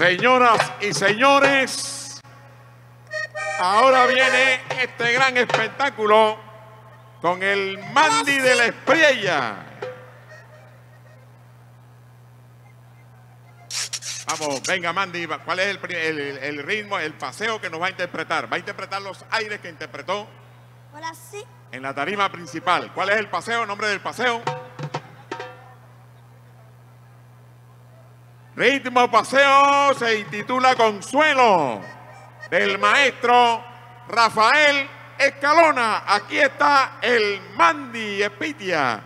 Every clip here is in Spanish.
Señoras y señores, ahora viene este gran espectáculo con el Mandy de la Espriella. Vamos, venga Mandy, ¿cuál es el ritmo, el paseo que nos va a interpretar? Va a interpretar los aires que interpretó en la tarima principal. ¿Cuál es el paseo, nombre del paseo? Ritmo paseo se intitula Consuelo, del maestro Rafael Escalona. Aquí está el Mandy Espitia.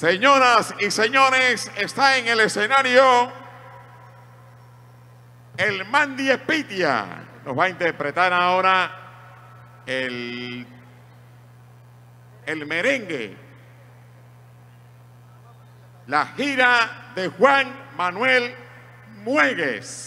Señoras y señores, está en el escenario el Mandy Espitia. Nos va a interpretar ahora el merengue. La gira de Juan Manuel Muegues.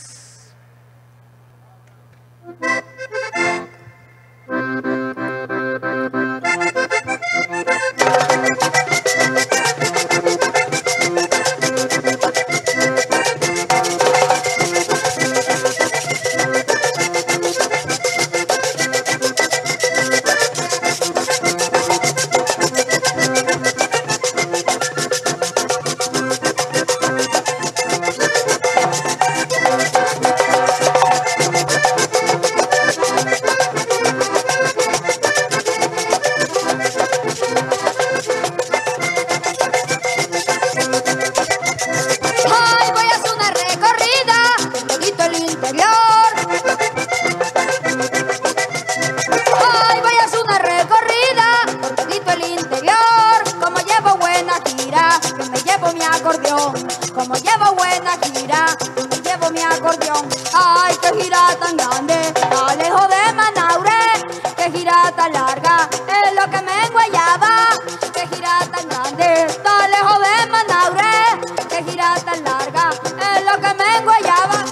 Como llevo buena gira, me llevo mi acordeón. Ay, qué gira tan grande, está lejos de Manaure. Qué gira tan larga, es lo que me enguayaba. Qué gira tan grande, está lejos de Manaure. Qué gira tan larga, es lo que me enguayaba.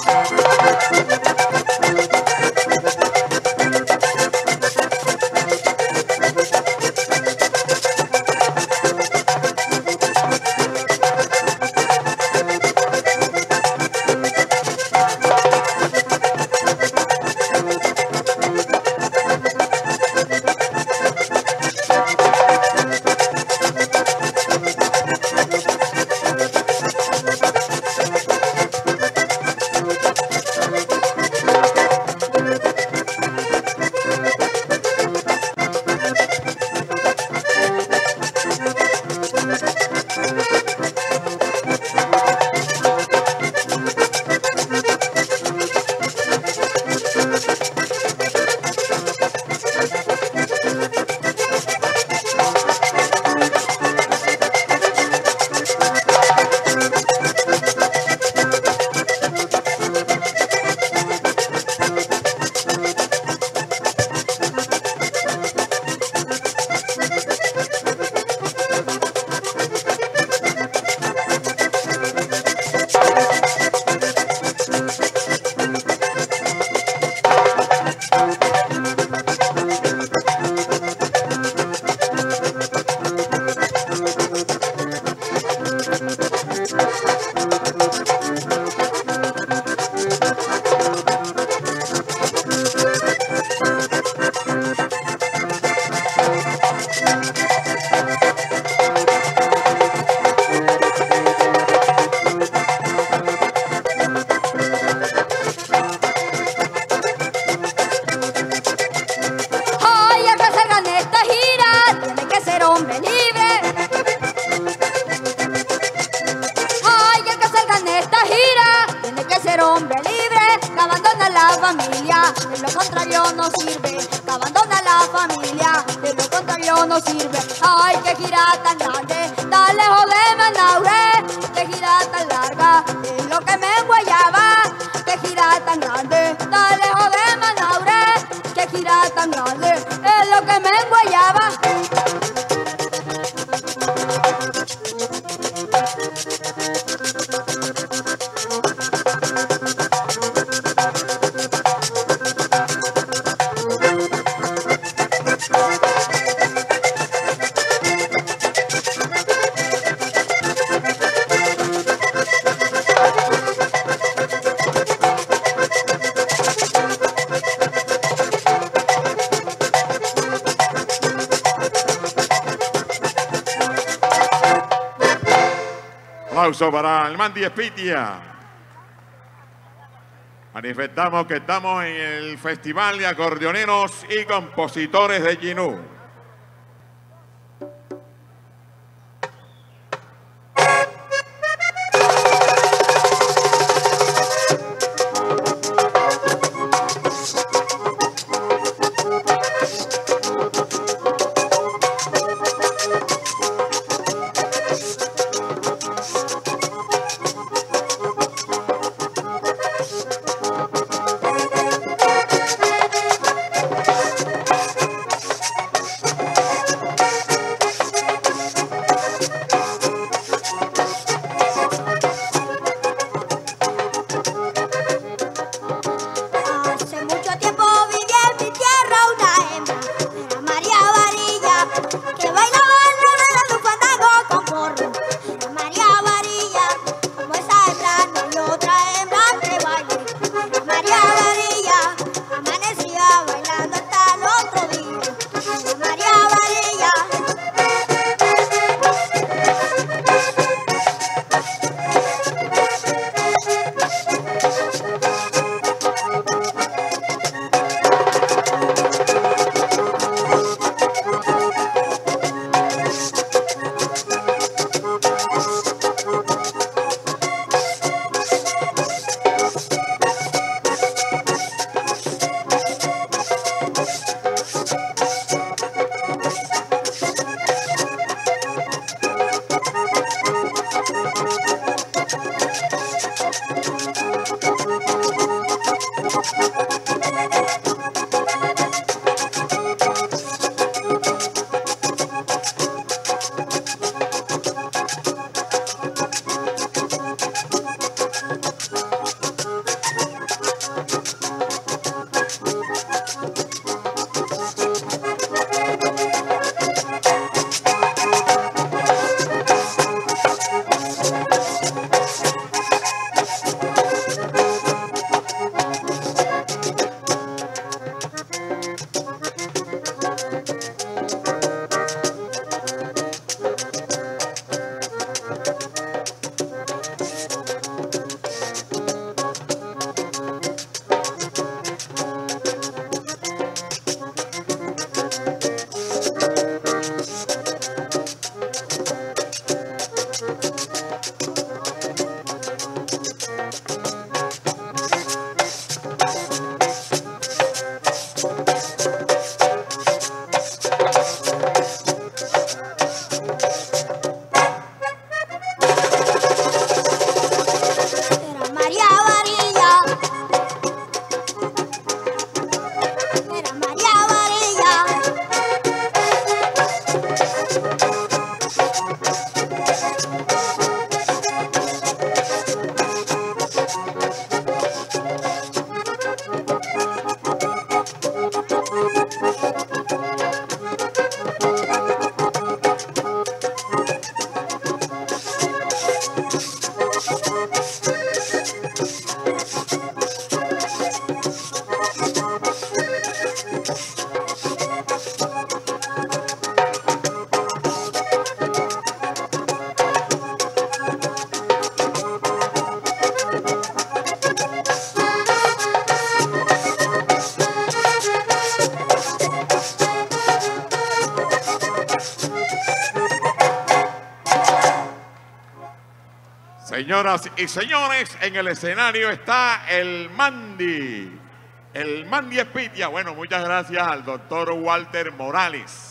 De lo contrario no sirve, que abandona la familia, de lo contrario no sirve. Ay, qué gira tan grande, tan lejos de Manaure, qué gira tan larga, es lo que me enguayaba. Qué gira tan grande, tan lejos de Manaure, qué gira tan grande, es lo que me enguayaba. Aplauso para el Mandy Espitia. Manifestamos que estamos en el Festival de Acordeoneros y Compositores de Jinú. Señoras y señores, en el escenario está el Mandi. El Mandi Espitia. Bueno, muchas gracias al doctor Walter Morales.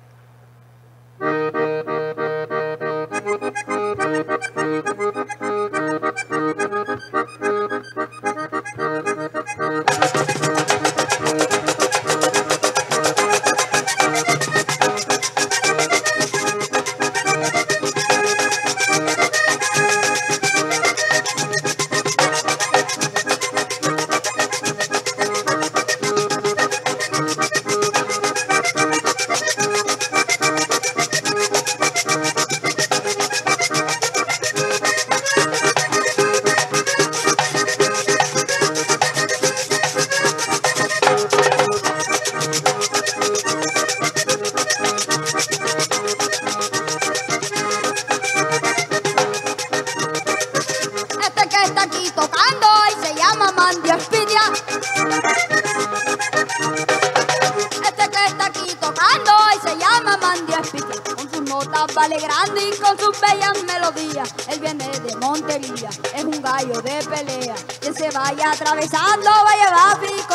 Vale grande y con sus bellas melodías. Él viene de Montería, es un gallo de pelea. Que se vaya atravesando, vaya va pico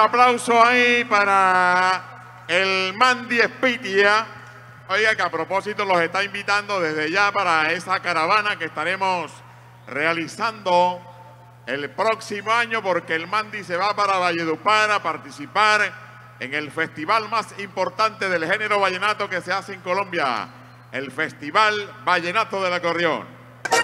aplauso ahí para el Mandy Espitia. Oiga, que a propósito los está invitando desde ya para esa caravana que estaremos realizando el próximo año, porque el Mandy se va para Valledupar a participar en el festival más importante del género vallenato que se hace en Colombia, el Festival Vallenato del Acordeón.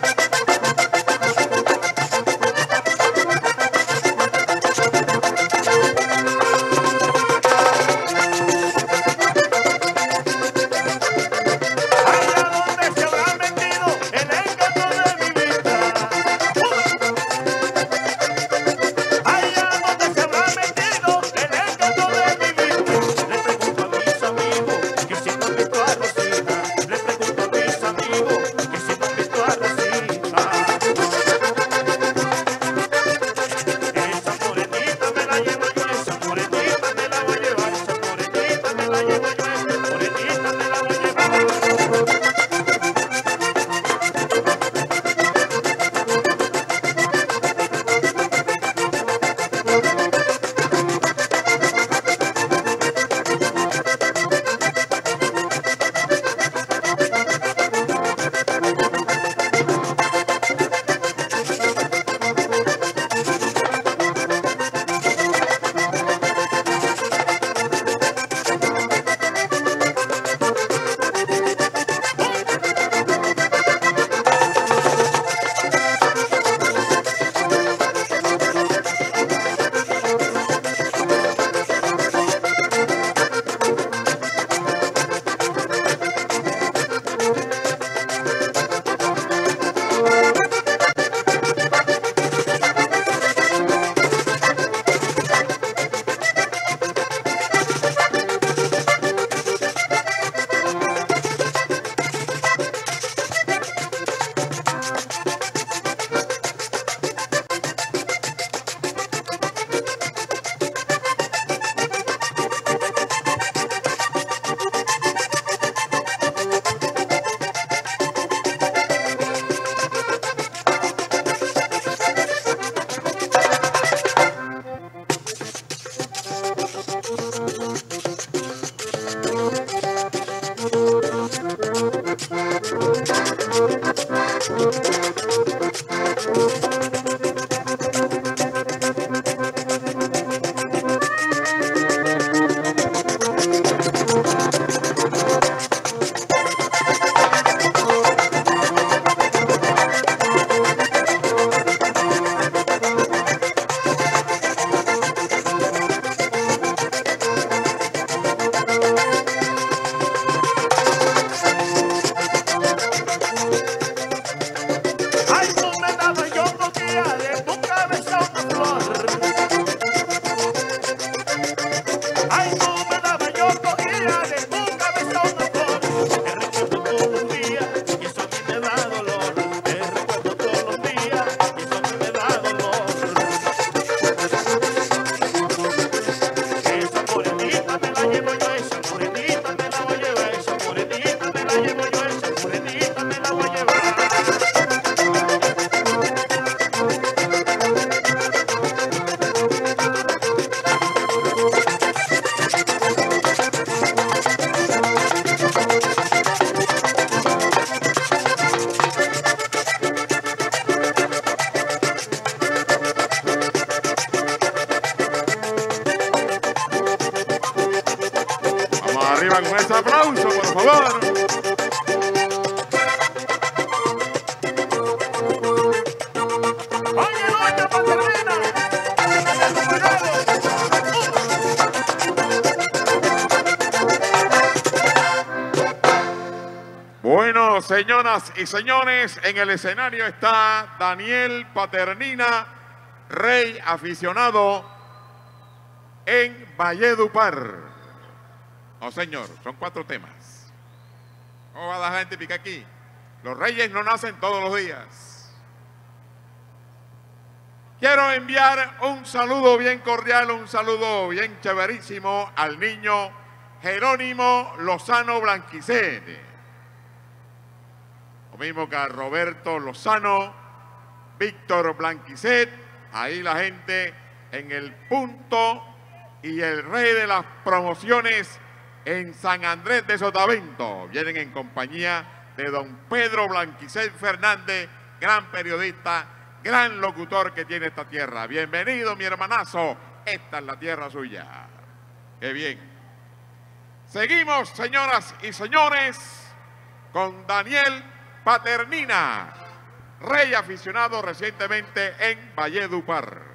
Arriba con ese aplauso, por favor. Bueno, señoras y señores, en el escenario está Daniel Paternina, rey aficionado en Valledupar. No, señor, son 4 temas. ¿Cómo va la gente pica aquí? Los reyes no nacen todos los días. Quiero enviar un saludo bien cordial, un saludo bien chéverísimo al niño Jerónimo Lozano Blanquicet. Lo mismo que a Roberto Lozano, Víctor Blanquicet. Ahí la gente en el punto y el rey de las promociones en San Andrés de Sotavento. Vienen en compañía de don Pedro Blanquicel Fernández, gran periodista, gran locutor que tiene esta tierra. Bienvenido, mi hermanazo, esta es la tierra suya. Qué bien. Seguimos, señoras y señores, con Daniel Paternina, rey aficionado recientemente en Valledupar.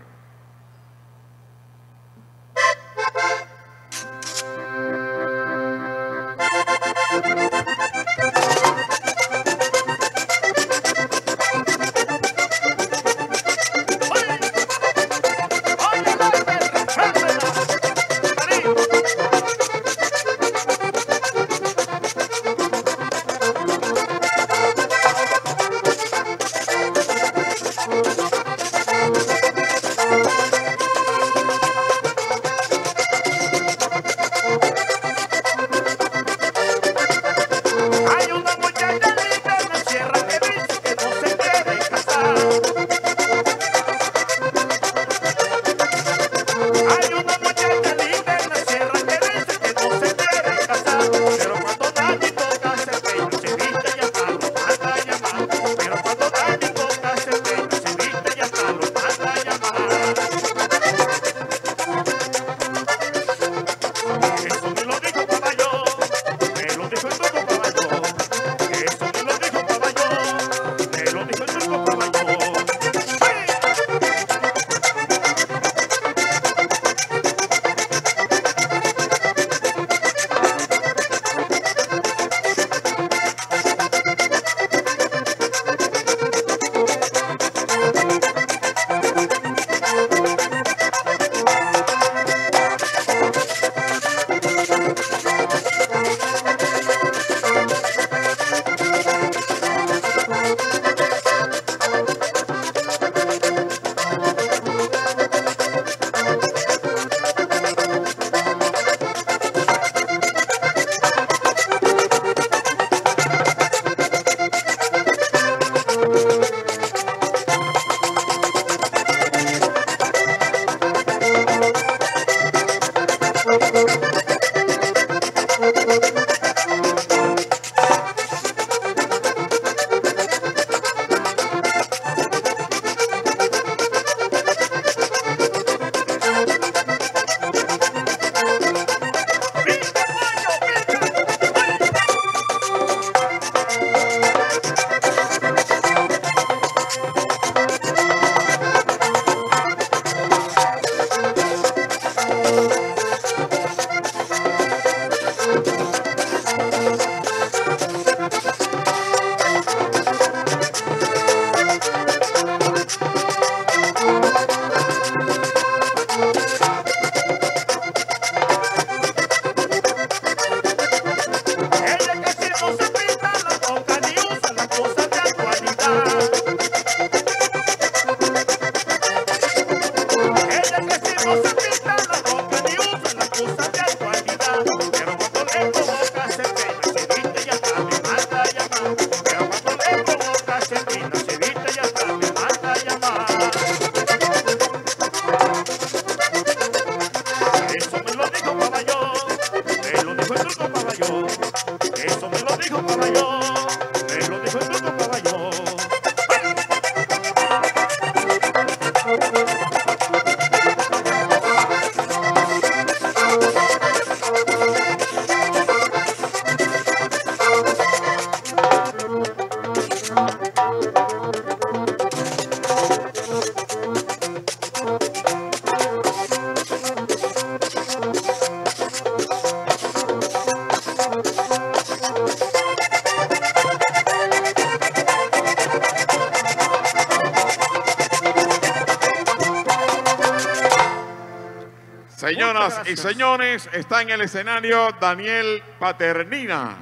Señoras y señores, está en el escenario Daniel Paternina.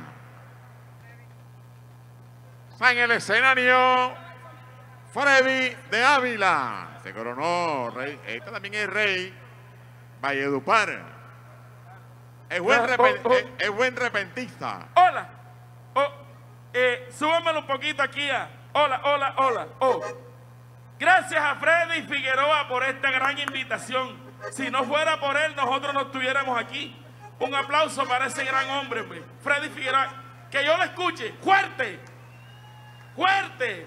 Está en el escenario Freddy de Ávila. Se coronó rey. Este también es rey. Valledupar. Es buen repentista. Hola. Súbamelo un poquito aquí. Hola, hola, hola. Gracias a Freddy Figueroa por esta gran invitación. Si no fuera por él, nosotros no estuviéramos aquí. Un aplauso para ese gran hombre, hombre. Freddy Figueroa. Que yo lo escuche. ¡Fuerte! ¡Fuerte!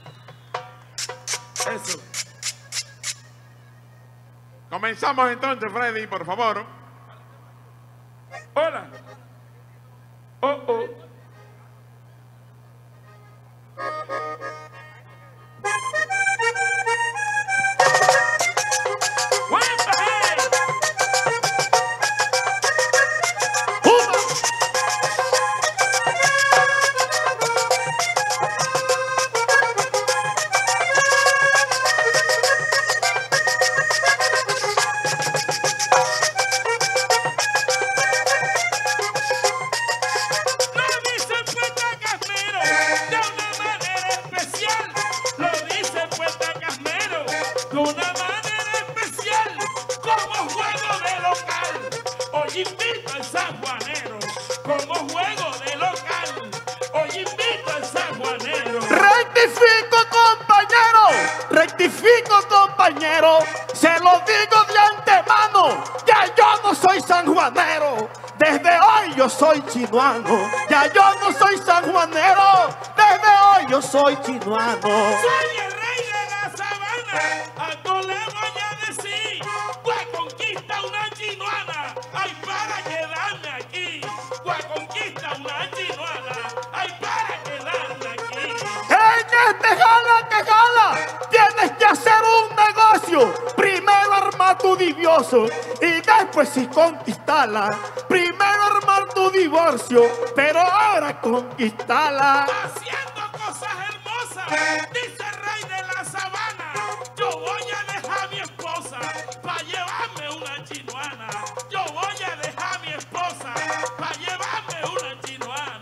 Eso. Comenzamos entonces, Freddy, por favor. Hola. Oh, oh. Rectifico, compañero, se lo digo de antemano, ya yo no soy sanjuanero, desde hoy yo soy chinuano, ya yo no soy sanjuanero, desde hoy yo soy chinuano. Soy el rey de la sabana, algo le voy a decir, voy a conquistar una chinuana, ay para quedarme aquí, voy a conquistar una chinuana, ay para quedarme aquí. En este jala que jala, tienes que hacer un negocio. Primero armar tu divorcio y después sí conquistarla. Primero armar tu divorcio, pero ahora conquistarla. Haciendo cosas hermosas, dice el rey de la sabana. Yo voy a dejar a mi esposa para llevarme una chinuana. Yo voy a dejar a mi esposa para llevarme una chinuana.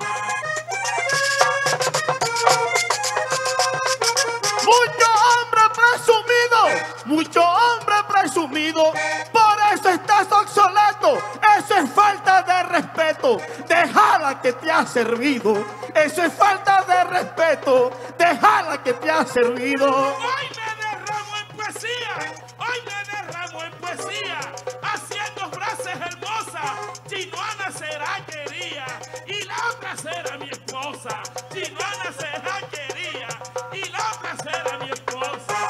Mucho hombre presumido, por eso estás obsoleto. Eso es falta de respeto. Déjala que te ha servido. Eso es falta de respeto. Déjala que te ha servido. Hoy me derramo en poesía. Hoy me derramo en poesía. Haciendo frases hermosas. Chinuana será querida y la otra será mi esposa. Chinuana será querida y la otra será mi esposa.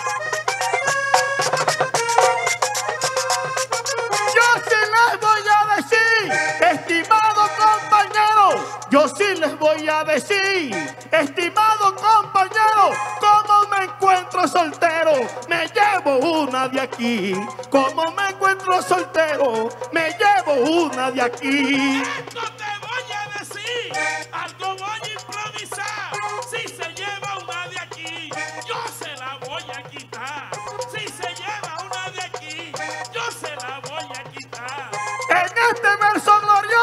Estimado compañero, yo sí les voy a decir, estimado compañero, como me encuentro soltero, me llevo una de aquí. Como me encuentro soltero, me llevo una de aquí. Esto te voy a decir, algo voy a improvisar. Si se lleva una de aquí, yo se la voy a quitar. Si se lleva una de aquí, yo se la voy a quitar. En este verso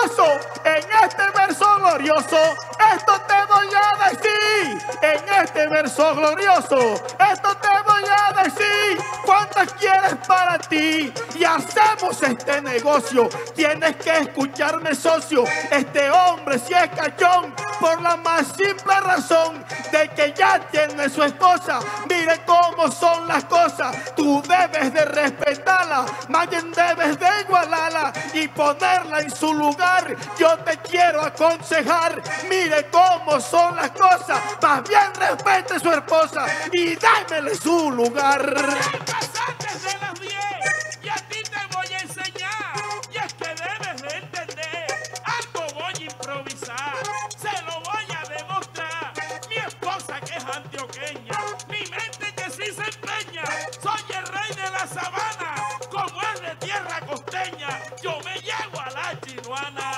glorioso, esto te voy a decir. En este verso glorioso, esto te voy a decir. ¿Cuántas quieres para ti? Y hacemos este negocio. Tienes que escucharme, socio. Este hombre sí es cachón, por la más simple razón de que ya tiene su esposa. Mire cómo son las cosas. Tú debes de respetarla, más bien debes de igualarla y ponerla en su lugar. Yo te quiero aconsejar, mire cómo son las cosas. Más bien respete a su esposa y dámele su lugar. Pasaste de las 10 y a ti te voy a enseñar. Y es que debes de entender, algo voy a improvisar. Se lo voy a demostrar. Mi esposa que es antioqueña, mi mente que sí se empeña. Soy el rey de la sabana, como es de tierra costeña. Yo me llevo a la chinuana.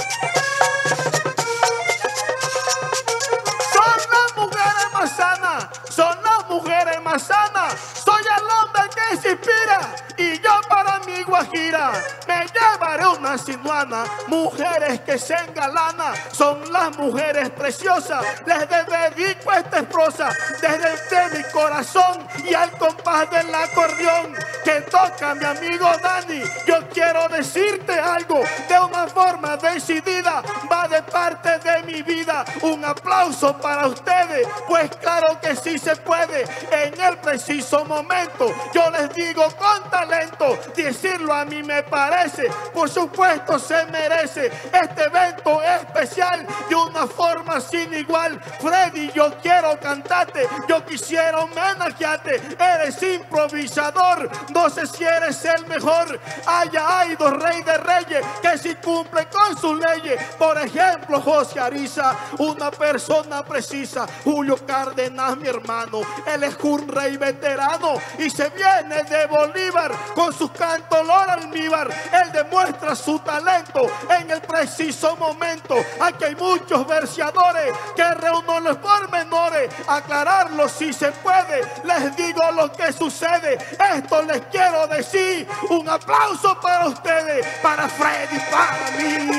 Son las mujeres más sanas. Soy el hombre que se inspira y yo para mi guajira me llevaré una chinuana. Mujeres que se engalanan, son las mujeres preciosas. Les dedico esta prosa desde mi corazón y al compás del acordeón. que toca mi amigo Dani, yo quiero decirte algo de una forma decidida, va de parte de mi vida. Un aplauso para ustedes, pues claro que sí se puede. En el preciso momento, yo les digo con talento, decirlo a mí me parece, por supuesto se merece este evento especial de una forma sin igual. Freddy, yo quiero cantarte, yo quisiera homenajearte, eres improvisador, no sé si eres el mejor. Hay dos rey de reyes que si cumple con sus leyes, por ejemplo José Ariza, una persona precisa. Julio Cárdenas, mi hermano, él es un rey veterano y se viene de Bolívar con sus cantos Lora Almíbar. Él demuestra su talento en el preciso momento. Aquí hay muchos verseadores que reúno los pormenores, aclararlo si se puede. Les digo lo que sucede, esto les quiero decir. Un aplauso para ustedes, para Freddy, para mí.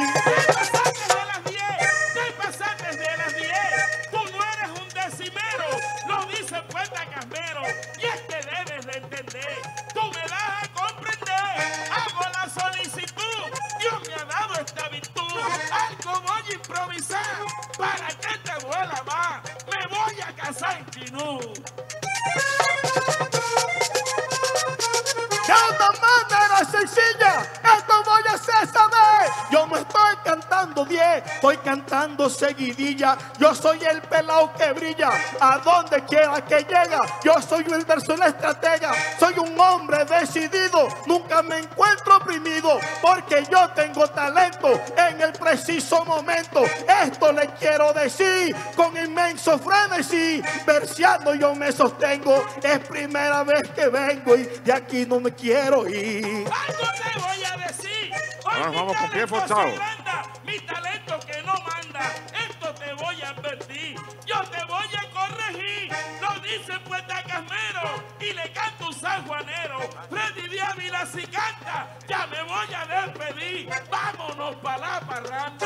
Te pasaste de las 10, tú no eres un decimero, lo dice el poeta Casmero, y es que debes de entender, tú me das a comprender, hago la solicitud, Dios me ha dado esta virtud, algo voy a improvisar, para que te vuela más, me voy a casar en Chinú. De una manera sencilla, esto voy a hacer saber. Yo no estoy cantando 10, estoy cantando seguidilla. Yo soy el pelao que brilla, a donde quiera que llega. Yo soy el verso el estratega, soy un hombre decidido. Nunca me encuentro oprimido, porque yo tengo talento en el preciso momento. Esto le quiero decir con inmenso frenesí. Verseando yo me sostengo, es primera vez que vengo y de aquí no me quiero ir. Algo te voy a decir. Hoy Vamos con pie talento forzado. se agranda, mi talento que no manda. Esto te voy a advertir. Yo te voy a corregir. Lo dice el poeta Casmero y le canta un sanjuanero. Freddy de Ávila si canta, ya me voy a despedir. Vámonos para la parranda.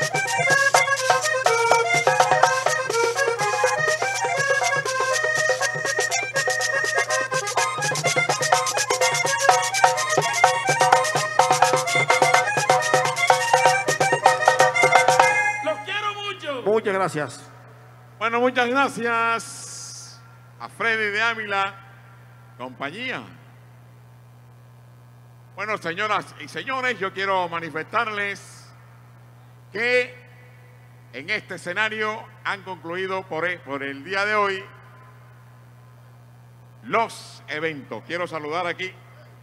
Muchas gracias. Bueno, muchas gracias a Freddy de Ávila, compañía. Bueno, señoras y señores, yo quiero manifestarles que en este escenario han concluido por el día de hoy los eventos. Quiero saludar aquí.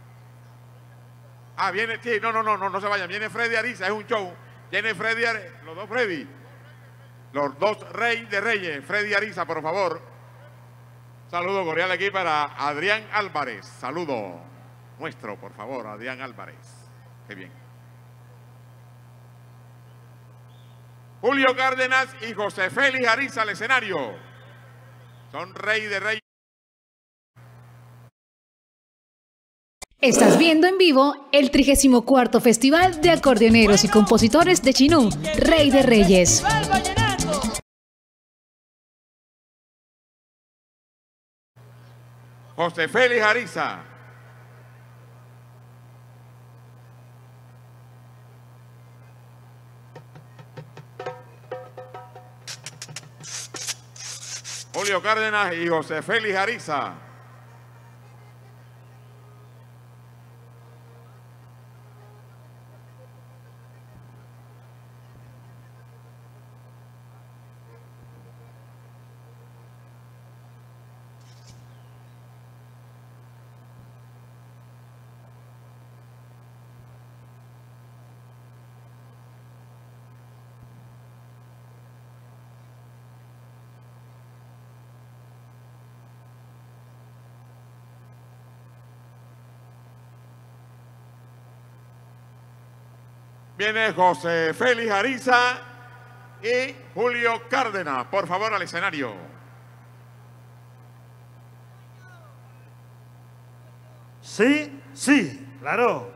Ah, viene, sí, no se vayan. Viene Freddy Ariza, es un show. Viene Freddy, los dos Freddy. Los dos rey de reyes, Freddy Ariza, por favor. Saludo cordial aquí para Adrián Álvarez. Saludo nuestro, por favor, Adrián Álvarez. Qué bien. Julio Cárdenas y José Félix Ariza al escenario. Son rey de reyes. Estás viendo en vivo el 34º Festival de Acordeoneros y Compositores de Chinú, Rey de Reyes. José Félix Ariza. Julio Cárdenas y José Félix Ariza. Viene José Félix Ariza y Julio Cárdenas. Por favor, al escenario. Sí, sí, claro.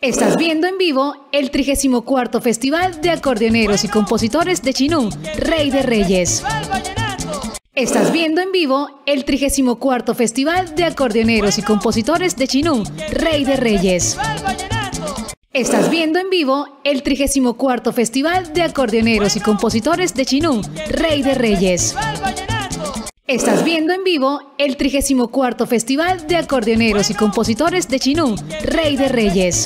Estás viendo en vivo el 34º Festival de Acordeoneros y Compositores de Chinú, Rey de Reyes. Estás viendo en vivo el 34º Festival de Acordeoneros y Compositores de Chinú, Rey de Reyes. Estás viendo en vivo el 34º Festival de Acordeoneros y Compositores de Chinú, Rey de Reyes. Estás viendo en vivo el 34º Festival de Acordeoneros y Compositores de Chinú, Rey de Reyes.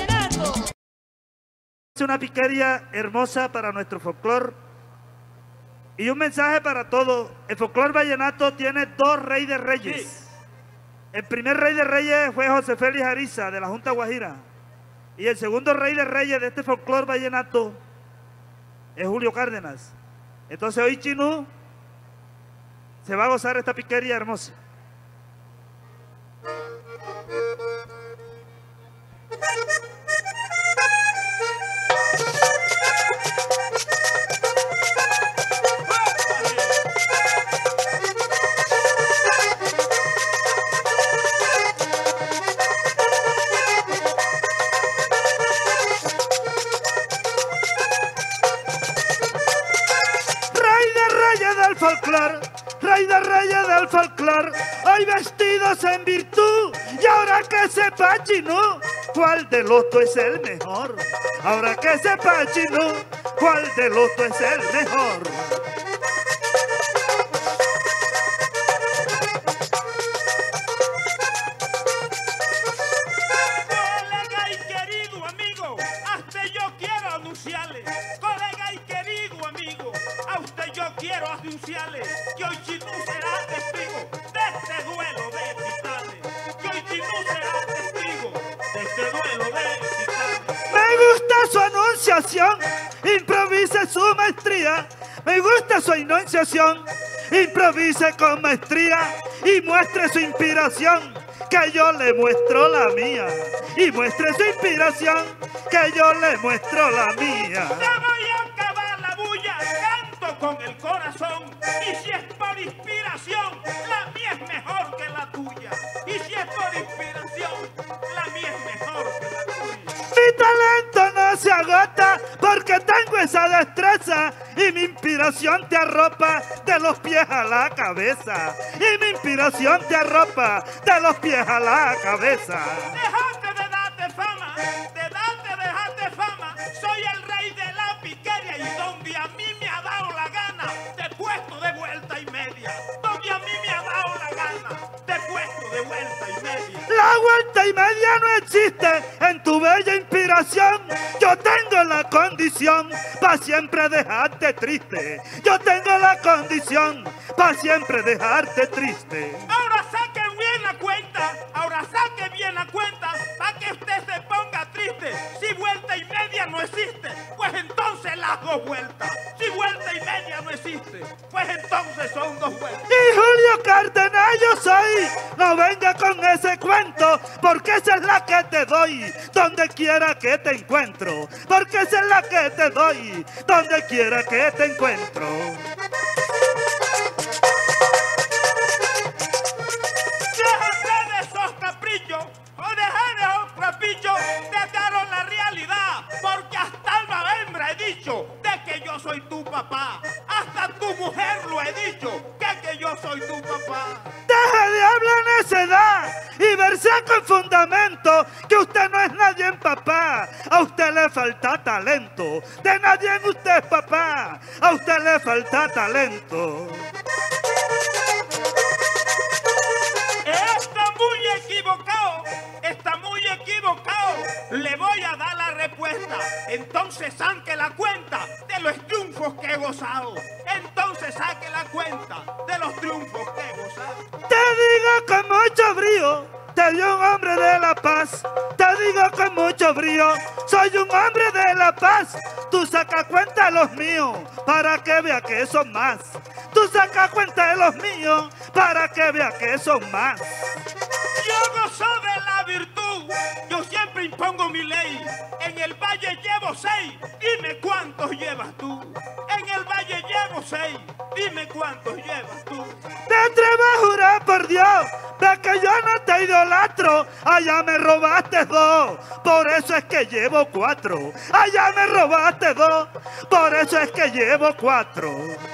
Es una piquería hermosa para nuestro folclor y un mensaje para todos. El folclor vallenato tiene dos Rey de Reyes. Sí. El primer Rey de Reyes fue José Félix Ariza de la Junta Guajira y el segundo Rey de Reyes de este folclor vallenato es Julio Cárdenas. Entonces hoy Chinú se va a gozar esta piquería hermosa. Rey de Reyes del folclor, hoy vestidos en virtud, y ahora que sepa Chinú, cuál de los dos es el mejor. Ahora que sepa Chinú, cuál de los dos es el mejor. Colega y querido amigo, hasta yo quiero anunciarle. Colega y querido amigo, a usted yo quiero anunciarle que hoy Chinú será testigo de este duelo de titanes. Que hoy Chinú será testigo de este duelo de titanes. Me gusta su anunciación, improvise su maestría. Me gusta su enunciación, improvise con maestría y muestre su inspiración, que yo le muestro la mía. Y muestre su inspiración, que yo le muestro la mía. Te voy a acabar la bulla, canto con el corazón. Y si es por inspiración, la mía es mejor que la tuya. Y si es por inspiración, la mía es mejor que la tuya. Mi talento no se agota porque tengo esa destreza y mi inspiración te arropa de los pies a la cabeza. Y mi inspiración te arropa de los pies a la cabeza. Dejate de darte fama, dejate fama. Soy el rey de la piquería y donde a mí me ha dado la gana, te he puesto de vuelta y media. Donde a mí me ha dado la gana, te he puesto de vuelta y media. La vuelta y media no existe en tu bella inspiración. Yo tengo la condición para siempre dejarte triste. Yo tengo la condición para siempre dejarte triste. Ahora saque bien la cuenta, para que usted se ponga triste. Si vuelta y media no existe, pues entonces las dos vueltas. Si vuelta y media no existe, pues entonces son dos vueltas. Y Julio Cárdenas yo soy, no venga con ese cuento, porque esa es la que te doy, donde quiera que te encuentro. Porque esa es la que te doy, donde quiera que te encuentro. Déjate de esos caprichos, te daron la realidad, porque hasta alma hembra he dicho de que yo soy tu papá. Hasta tu mujer lo he dicho, que yo soy tu papá. Deje de hablar necedad y verse con fundamento, que usted no es nadie en papá. A usted le falta talento, de nadie en usted es papá. A usted le falta talento. Está muy equivocado. Le voy a dar la respuesta. Entonces saque la cuenta de los triunfos que he gozado. Entonces saque la cuenta de los triunfos que he gozado. Te digo con mucho brío, te dio un hombre de la paz. Te digo con mucho brío, soy un hombre de la paz. Tú saca cuenta de los míos para que vea que son más. Tú saca cuenta de los míos para que vea que son más. Yo gozo de la virtud, yo siempre impongo mi ley. En el valle llevo 6, dime cuántos llevas tú. En el valle llevo llevo 6. Dime cuántos llevas tú. Te atreves a jurar por Dios de que yo no te idolatro. Allá me robaste 2, por eso es que llevo 4. Allá me robaste 2, por eso es que llevo 4.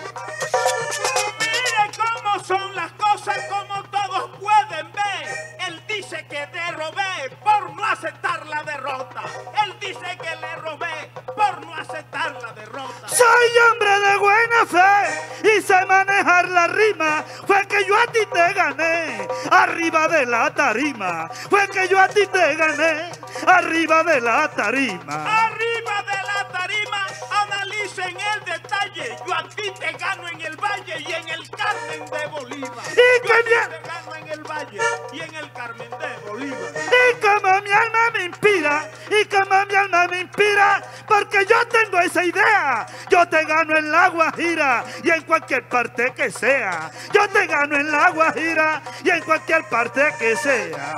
Mire cómo son las cosas, como todos pueden ver. Él dice que te robé por no aceptar la derrota. Él dice que le robé por no aceptar la derrota. Soy hombre de buena fe y sé manejar la rima. Fue que yo a ti te gané arriba de la tarima. Fue que yo a ti te gané arriba de la tarima. Arriba de la tarima, analicen el detalle. Yo a ti te gano en el Valle y en el Carmen de Bolívar. Y Yo a que ti bien. te gano en el Valle y en el Carmen de Bolívar. Y como mi alma me inspira, y como mi alma me inspira, porque yo tengo esa idea. Yo te gano en la Guajira y en cualquier parte que sea. Yo te gano en la Guajira y en cualquier parte que sea.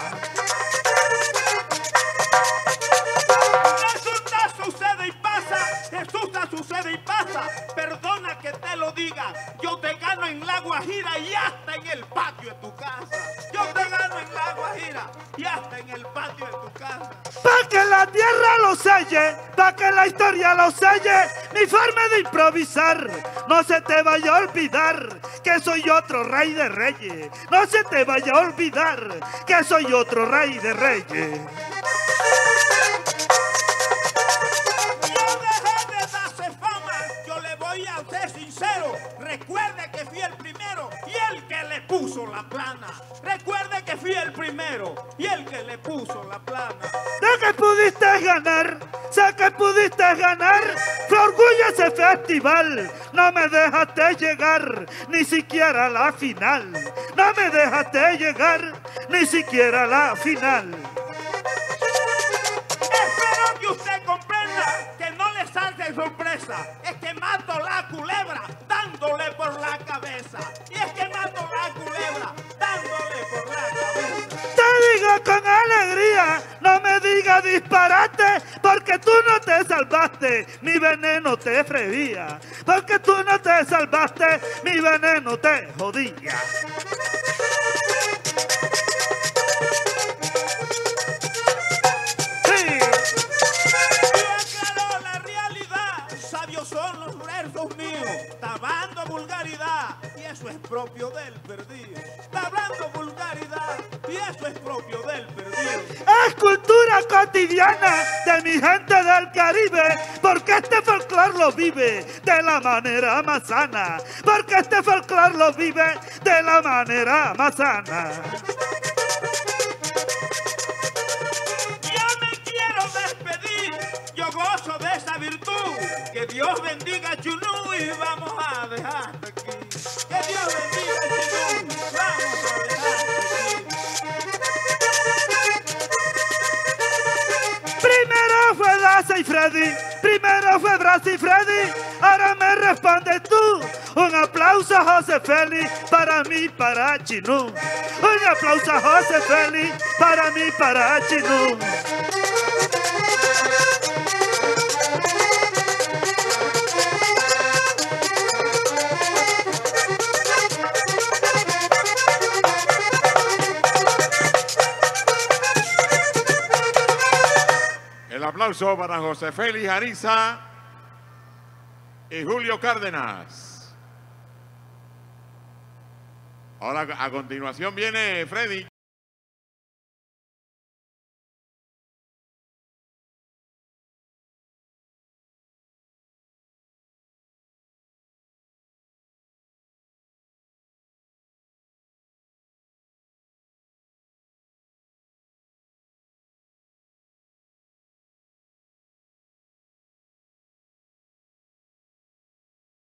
Resulta, sucede y pasa, resulta, sucede y pasa. Perdona que te lo diga, yo te gano en la Guajira y hasta en el patio de tu casa. Yo te gano en la Guajira y hasta en el patio de tu casa. Pa' que la tierra lo selle, pa' que la historia lo selle, mi forma de improvisar. No se te vaya a olvidar que soy otro rey de reyes. No se te vaya a olvidar que soy otro rey de reyes. Yo dejé de darse fama, yo le voy a ser sincero. Recuerde que fui el primero y el que le puso la plana. Recuerde que fui el primero y el que le puso la plana. De que pudiste ganar, sé que pudiste ganar. Fue orgullo ese festival. No me dejaste llegar ni siquiera a la final. No me dejaste llegar ni siquiera a la final. Espero que usted comprenda que no le salga sorpresa. Es que mato la culebra dándole por la cabeza. Y es que mato la culebra dándole por la cabeza. Te digo con alegría, no me digas disparate, porque tú no te salvaste, mi veneno te freía. Porque tú no te salvaste, mi veneno te jodía. Sí. Y aclaró la realidad, sabios son los versos míos. Está hablando vulgaridad y eso es propio del perdido. Está hablando vulgaridad y eso es propio del perdido. Es cultura cotidiana de mi gente del Caribe, porque este folclor lo vive de la manera más sana. Porque este folclor lo vive de la manera más sana. Yo me quiero despedir, yo gozo de esa virtud. Que Dios bendiga a Chunú y vamos a dejar aquí. Que Dios bendiga a Chunú, vamos a dejar aquí. Primero fue Daza y Freddy, primero fue Brasi y Freddy, ahora me respondes tú. Un aplauso a José Félix, para mí, para Chinú. Un aplauso a José Félix, para mí, para Chinú. El aplauso para José Félix Ariza y Julio Cárdenas. Ahora a continuación viene Freddy.